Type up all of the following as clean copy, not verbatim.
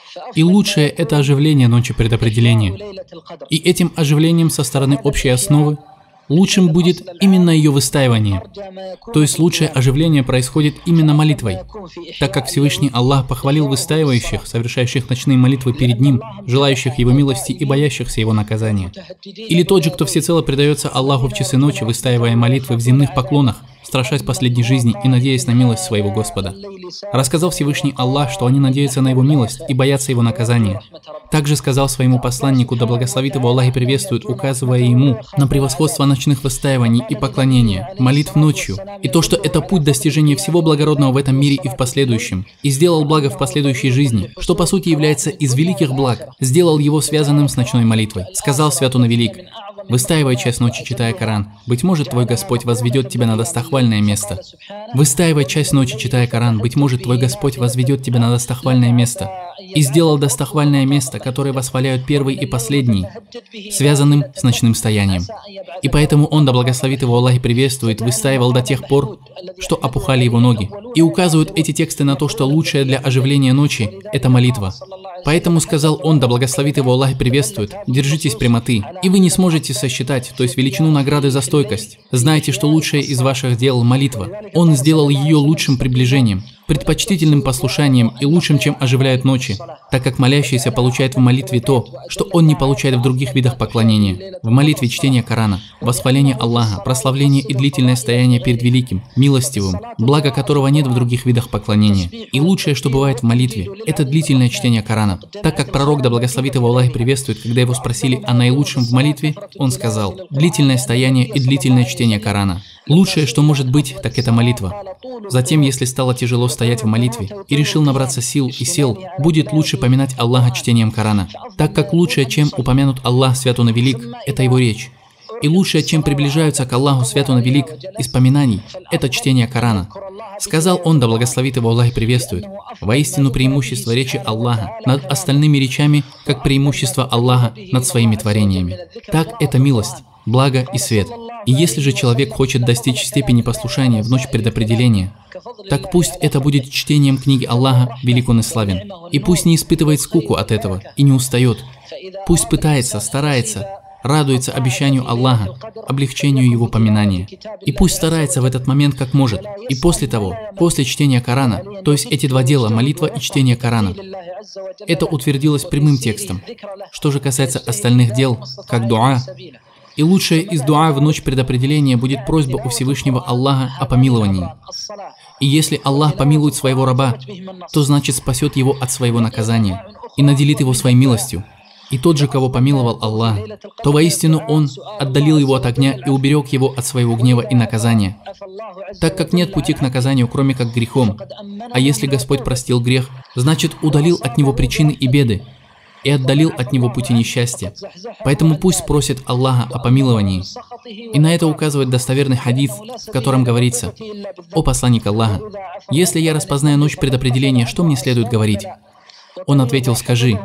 И лучшее – это оживление ночи предопределения. И этим оживлением со стороны общей основы лучшим будет именно ее выстаивание. То есть лучшее оживление происходит именно молитвой, так как Всевышний Аллах похвалил выстаивающих, совершающих ночные молитвы перед Ним, желающих Его милости и боящихся Его наказания. Или тот же, кто всецело предается Аллаху в часы ночи, выстаивая молитвы в земных поклонах, страшась последней жизни и надеясь на милость своего Господа. Рассказал Всевышний Аллах, что они надеются на Его милость и боятся Его наказания. Также сказал своему посланнику, да благословит его Аллах и приветствует, указывая ему на превосходство ночных выстаиваний и поклонения, молитв ночью, и то, что это путь достижения всего благородного в этом мире и в последующем, и сделал благо в последующей жизни, что по сути является из великих благ, сделал его связанным с ночной молитвой. Сказал Свят-Он Велик: «Выстаивай час ночи, читая Коран. Быть может, твой Господь возведет тебя на достохвальное место. Выстаивай час ночи, читая Коран. Быть может, твой Господь возведет тебя на достохвальное место. И сделал достохвальное место, которое восхваляют первый и последний, связанным с ночным стоянием. И поэтому он, да благословит его Аллах и приветствует, выстаивал до тех пор, что опухали его ноги. И указывают эти тексты на то, что лучшее для оживления ночи – это молитва. Поэтому сказал он, да благословит его Аллах и приветствует: держитесь прямоты, и вы не сможете сосчитать, то есть величину награды за стойкость. Знайте, что лучшее из ваших дел – молитва. Он сделал ее лучшим приближением, предпочтительным послушанием и лучшим, чем оживляют ночи, так как молящийся получает в молитве то, что он не получает в других видах поклонения. В молитве чтение Корана, восхваление Аллаха, прославление и длительное стояние перед великим, милостивым, благо которого нет в других видах поклонения. И лучшее, что бывает в молитве, это длительное чтение Корана. Так как пророк, да благословит его Аллах и приветствует, когда его спросили о наилучшем в молитве, он сказал: длительное стояние и длительное чтение Корана. Лучшее, что может быть, так это молитва. Затем, если стало тяжело стоять в молитве и решил набраться сил и сел, будет лучше поминать Аллаха чтением Корана, так как лучшее, чем упомянут Аллах Свят-Он Велик, это его речь. И лучшее, чем приближаются к Аллаху Свят-Он Велик из поминаний, это чтение Корана. Сказал он, да благословит его Аллах и приветствует: воистину преимущество речи Аллаха над остальными речами, как преимущество Аллаха над своими творениями. Так это милость, благо и свет. И если же человек хочет достичь степени послушания в ночь предопределения, так пусть это будет чтением книги Аллаха, велик Он и славен. И пусть не испытывает скуку от этого и не устает. Пусть пытается, старается, радуется обещанию Аллаха, облегчению Его поминания. И пусть старается в этот момент как может. И после того, после чтения Корана, то есть эти два дела, молитва и чтение Корана, это утвердилось прямым текстом. Что же касается остальных дел, как дуа, и лучшее из дуа в ночь предопределения будет просьба у Всевышнего Аллаха о помиловании. И если Аллах помилует своего раба, то значит спасет его от своего наказания и наделит его своей милостью. И тот же, кого помиловал Аллах, то воистину Он отдалил его от огня и уберег его от своего гнева и наказания, так как нет пути к наказанию, кроме как грехом. А если Господь простил грех, значит удалил от него причины и беды, и отдалил от него пути несчастья. Поэтому пусть просит Аллаха о помиловании. И на это указывает достоверный хадис, в котором говорится: «О посланник Аллаха, если я распознаю ночь предопределения, что мне следует говорить?» Он ответил: «Скажи».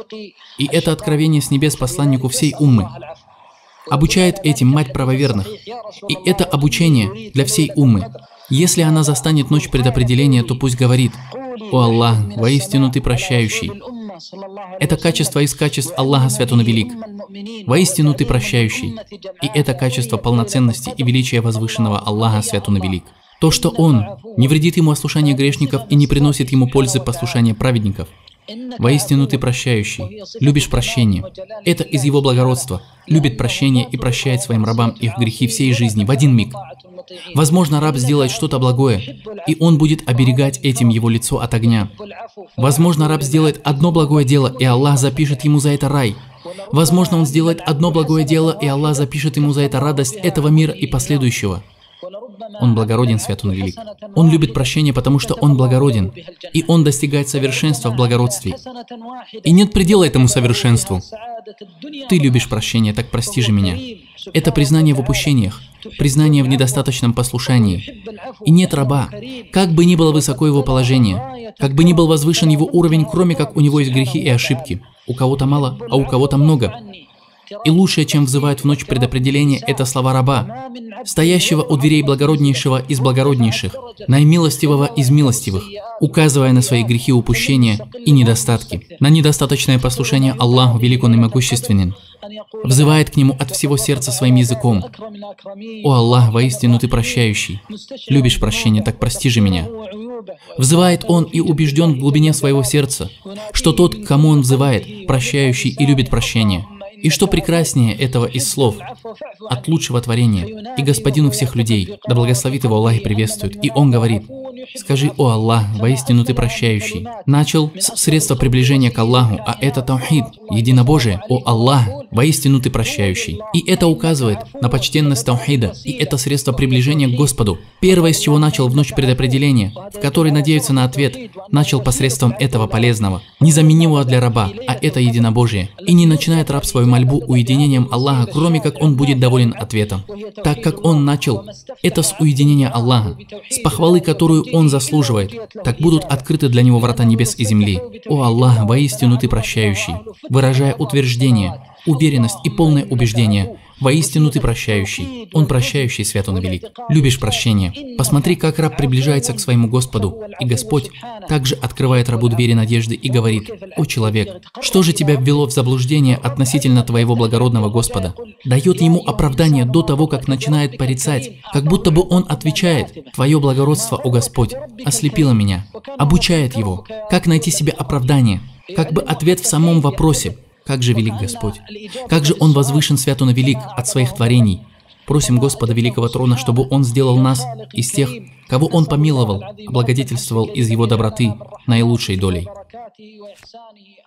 И это откровение с небес посланнику всей уммы. Обучает этим мать правоверных. И это обучение для всей уммы. Если она застанет ночь предопределения, то пусть говорит: «О Аллах, воистину Ты прощающий». Это качество из качеств Аллаха Свят-Он Велик. Воистину Ты прощающий. И это качество полноценности и величия возвышенного Аллаха Свят-Он Велик. То, что Он не вредит ему ослушание грешников и не приносит ему пользы послушания праведников. Воистину Ты прощающий, любишь прощение. Это из Его благородства. Любит прощение и прощает своим рабам их грехи всей жизни в один миг. Возможно, раб сделает что-то благое, и он будет оберегать этим его лицо от огня. Возможно, раб сделает одно благое дело, и Аллах запишет ему за это рай. Возможно, он сделает одно благое дело, и Аллах запишет ему за это радость этого мира и последующего. Он благороден, Свят-Он Велик. Он любит прощение, потому что Он благороден, и Он достигает совершенства в благородстве. И нет предела этому совершенству. Ты любишь прощение, так прости же меня. Это признание в упущениях, признание в недостаточном послушании. И нет раба, как бы ни было высоко его положение, как бы ни был возвышен его уровень, кроме как у него есть грехи и ошибки. У кого-то мало, а у кого-то много. И лучшее, чем взывают в ночь предопределения, это слова раба, стоящего у дверей благороднейшего из благороднейших, наимилостивого из милостивых, указывая на свои грехи, упущения и недостатки, на недостаточное послушание Аллаху, велик Он и могущественен, взывает к Нему от всего сердца своим языком: «О Аллах, воистину Ты прощающий, любишь прощение, так прости же меня». Взывает он и убежден в глубине своего сердца, что тот, к кому он взывает, прощающий и любит прощение. И что прекраснее этого из слов от лучшего творения и Господину всех людей, да благословит его Аллах и приветствует. И он говорит: «Скажи, о Аллах, воистину Ты прощающий». Начал с средства приближения к Аллаху, а это таухид, единобожие. О Аллах, воистину Ты прощающий. И это указывает на почтенность таухида, и это средство приближения к Господу. Первое, с чего начал в ночь предопределения, в которой надеются на ответ, начал посредством этого полезного, незаменимого для раба, а это единобожие. И не начинает раб свою мольбу уединением Аллаха, кроме как он будет доволен ответом. Так как он начал это с уединения Аллаха, с похвалы, которую он заслуживает, так будут открыты для него врата небес и земли. О Аллах, воистину Ты прощающий, выражая утверждение, уверенность и полное убеждение. Воистину Ты прощающий. Он прощающий, свят Он и велик. Любишь прощение. Посмотри, как раб приближается к своему Господу, и Господь также открывает рабу двери надежды и говорит: «О человек, что же тебя ввело в заблуждение относительно твоего благородного Господа?» Дает ему оправдание до того, как начинает порицать, как будто бы он отвечает: «Твое благородство, о Господь, ослепило меня». Обучает его, как найти себе оправдание, как бы ответ в самом вопросе: «Как же велик Господь! Как же Он возвышен, свят Он и велик от своих творений!» Просим Господа Великого Трона, чтобы Он сделал нас из тех, кого Он помиловал, облагодетельствовал из Его доброты наилучшей долей.